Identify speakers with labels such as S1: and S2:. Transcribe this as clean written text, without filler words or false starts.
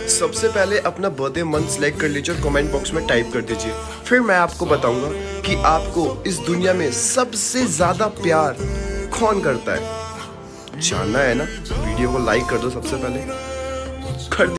S1: सबसे पहले अपना बर्थडे मंथ सेलेक्ट कर लीजिए और कमेंट बॉक्स में टाइप कर दीजिए। फिर मैं आपको बताऊंगा कि आपको इस दुनिया में सबसे ज्यादा प्यार कौन करता है। जानना है ना? वीडियो को लाइक कर दो सबसे पहले। कर